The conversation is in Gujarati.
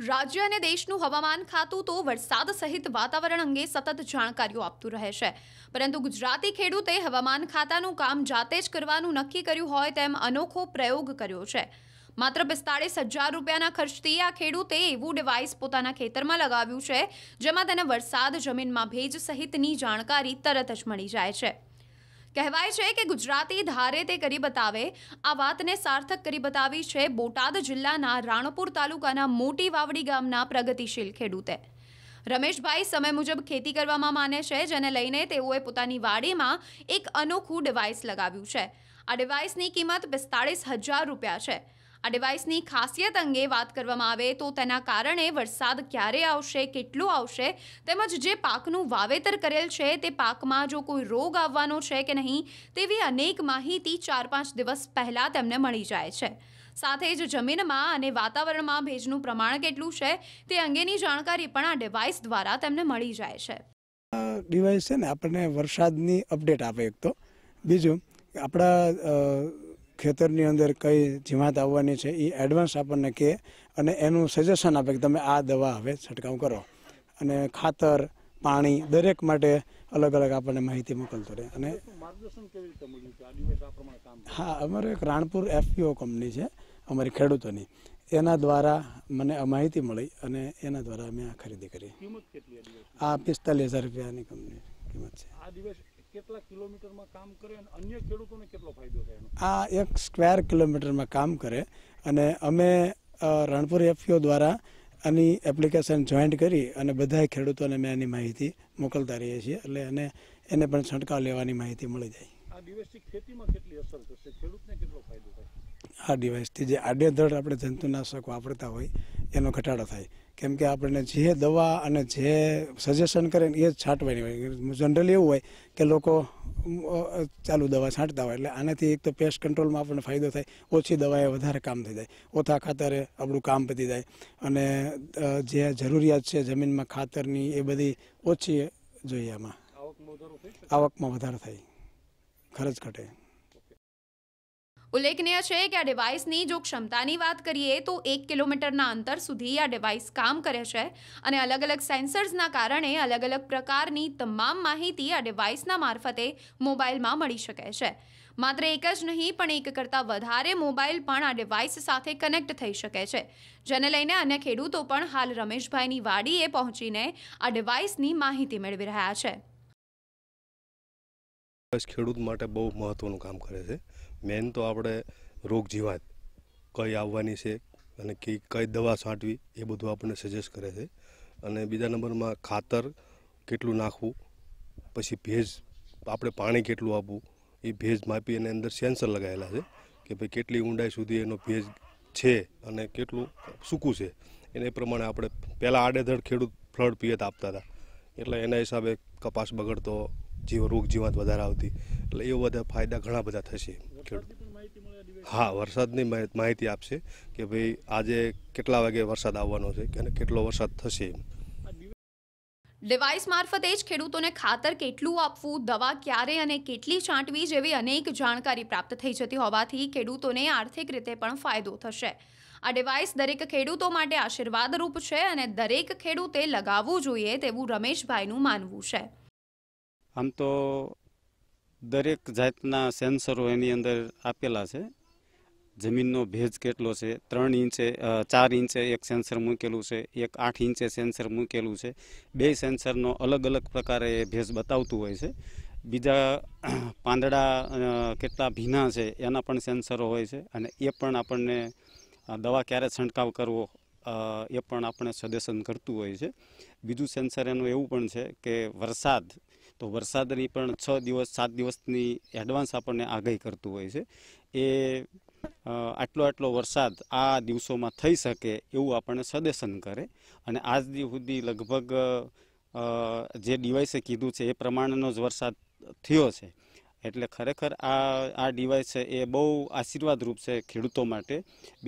राज्य અને દેશનું હવામાન ખાતું તો વરસાદ સહિત વાતાવરણ અંગે સતત જાણકારીઓ આપતું રહે છે, પરંતુ ગુજરાતી ખેડૂતે હવામાન ખાતાનું કામ જાતે જ કરવાનું નક્કી કર્યું હોય તેમ અનોખો પ્રયોગ કર્યો છે। માત્ર 45,000 રૂપિયાના ખર્ચથી આ ખેડૂતે એવું ડિવાઇસ પોતાના ખેતરમાં લગાવ્યું છે, જેમાં તેને વરસાદ, જમીનમાં ભેજ સહિતની જાણકારી તરત જ મળી જાય છે। કહેવાય છે કે ગુજરાતી ધારે તે કરી બતાવે। આ વાતને સાર્થક કરી બતાવી છે બોટાદ જિલ્લાના રાણપુર તાલુકાના મોટી વાવડી ગામના પ્રગતિશીલ ખેડૂતે। રમેશભાઈ સમય મુજબ ખેતી કરવામાં માને છે, જેને લઈને તેઓએ પોતાની વાડીમાં એક અનોખું ડિવાઇસ લગાવ્યું છે। આ ડિવાઇસની કિંમત 45,000 રૂપિયા છે। આ ડિવાઇસની ખાસિયત અંગે વાત કરવામાં આવે તો તેના કારણે વરસાદ ક્યારે આવશે, કેટલો આવશે, તેમજ જે પાકનું વાવેતર કરેલ છે તે પાકમાં જો કોઈ રોગ આવવાનો છે કે નહીં તેવી અનેક માહિતી 4-5 દિવસ પહેલા તેમને મળી જાય છે। સાથે જ જમીનમાં અને વાતાવરણમાં ભેજનું પ્રમાણ કેટલું છે તે અંગેની જાણકારી પણ આ ડિવાઇસ દ્વારા તેમને મળી જાય છે। ડિવાઇસ છે ને આપણને વરસાદની અપડેટ આપે, એક તો બીજું આપણા ખેતરની અંદર કઈ જીવાત આવવાની છે એ એડવાન્સ આપણને કહે અને એનું સજેશન આપે કે તમે આ દવા હવે છંટકાવ કરો, અને ખાતર, પાણી દરેક માટે અલગ અલગ આપણને માહિતી મોકલતો રહે। અને હા, અમારે એક રાણપુર FPO કંપની છે અમારી ખેડૂતોની, એના દ્વારા મને આ માહિતી મળી અને એના દ્વારા અમે આ ખરીદી કરી। આ 45,000 રૂપિયાની કંપની કિંમત છે। કેટલા કિલોમીટરમાં કામ કરે અને અન્ય ખેડૂતોને કેટલો ફાયદો થાય? આ 1 સ્ક્વેર કિલોમીટરમાં કામ કરે અને અમે રણપુર FPO દ્વારા આની એપ્લિકેશન જોઈન્ટ કરી અને બધા ખેડૂતોને અમે આની માહિતી મોકલતા રહીએ છીએ, એટલે એને પણ છંટકાવ લેવાની માહિતી મળી જાય। આ ડિવાઇસથી ખેતીમાં કેટલી અસર થશે, ખેડૂતને કેટલો ફાયદો થાય? આ ડિવાઇસથી જે આડેધડ આપણે જંતુનાશક વાપરતા હોય એનો ઘટાડો થાય, કેમ કે આપણને જે દવા અને જે સજેશન કરે ને એ જ છાંટવાની હોય। જનરલી એવું હોય કે લોકો ચાલુ દવા છાંટતા હોય, એટલે આનાથી એક તો પેસ્ટ કંટ્રોલમાં આપણને ફાયદો થાય, ઓછી દવાએ વધારે કામ થઈ જાય, ઓછા ખાતરે આપણું કામ પતી જાય, અને જે જરૂરિયાત છે જમીનમાં ખાતરની એ બધી ઓછી જોઈએ। આમાં આવકમાં વધારો થાય, ખર્ચ ઘટે। ઉલ્લેખનીય છે કે આ ડિવાઇસની જો ક્ષમતાની વાત કરીએ તો 1 કિલોમીટરના અંતર સુધી આ ડિવાઇસ કામ કરે છે, અને અલગ અલગ સેન્સર્સના કારણે અલગ અલગ પ્રકારની તમામ માહિતી આ ડિવાઇસના મારફતે મોબાઈલમાં મળી શકે છે। માત્ર એક જ નહીં પણ એક કરતાં વધારે મોબાઈલ પણ આ ડિવાઇસ સાથે કનેક્ટ થઈ શકે છે, જેને લઈને અન્ય ખેડૂતો પણ હાલ રમેશભાઈની વાડીએ પહોંચીને આ ડિવાઇસની માહિતી મેળવી રહ્યા છે। ખેડૂત માટે બહુ મહત્વનું કામ કરે છે। મેન તો આપણે રોગ જીવાત કઈ આવવાની છે અને કઈ દવા છાંટવી એ બધું આપણને સજેસ્ટ કરે છે। અને બીજા નંબરમાં ખાતર કેટલું નાખવું, પછી ભેજ આપણે પાણી કેટલું આપવું એ ભેજ માપી અને અંદર સેન્સર લગાવેલા છે કે ભાઈ કેટલી ઊંડાઈ સુધી એનો ભેજ છે અને કેટલું સૂકું છે, એને પ્રમાણે આપણે પહેલાં આડેધડ ખેડૂત ફ્લડ પિયત આપતા હતા, એટલે એના હિસાબે કપાસ બગડતો, રોગ જીવાત વધારે આવતી, એટલે એ બધા ફાયદા ઘણા બધા થશે ખેડૂત। હા, વરસાદની માહિતી આપશે કે ભાઈ આજે કેટલા વાગે વરસાદ આવવાનો છે અને કેટલો વરસાદ થશે। ડિવાઇસ મારફતે જ ખેડૂતોને ખાતર કેટલું આપવું, દવા ક્યારે અને કેટલી છાંટવી જેવી અનેક જાણકારી પ્રાપ્ત થઈ જતી હોવાથી ખેડૂતોને આર્થિક રીતે પણ ફાયદો થશે। આ ડિવાઇસ દરેક ખેડૂતો માટે આશીર્વાદરૂપ છે અને દરેક ખેડૂતે લગાવવું જોઈએ તેવું રમેશભાઈનું માનવું છે। આમ તો દરેક જાતના સેન્સરો એની અંદર આપેલા છે। જમીનનો ભેજ કેટલો છે, 3 ઇંચે 4 ઇંચે એક સેન્સર મૂકેલું છે, એક 8 ઇંચે સેન્સર મૂકેલું છે। 2 સેન્સરનો અલગ અલગ પ્રકારે ભેજ બતાવતું હોય છે। બીજા પાંદડા કેટલા ભીના છે એના પણ સેન્સરો હોય છે, અને એ પણ આપણને દવા ક્યારે છંટકાવ કરવો એ પણ આપણે સજેશન કરતું હોય છે। બીજું સેન્સર એનું એવું પણ છે કે વરસાદ, તો વરસાદની પણ 6 દિવસ 7 દિવસની એડવાન્સ આપણને આગાહી કરતું હોય છે। એ આટલો વરસાદ આ દિવસોમાં થઈ શકે એવું આપણને સજેશન કરે, અને આજ સુધી લગભગ જે ડિવાઇસે કીધું છે એ પ્રમાણેનો જ વરસાદ થયો છે, એટલે ખરેખર આ ડિવાઇસ છે એ બહુ આશીર્વાદરૂપ છે ખેડૂતો માટે।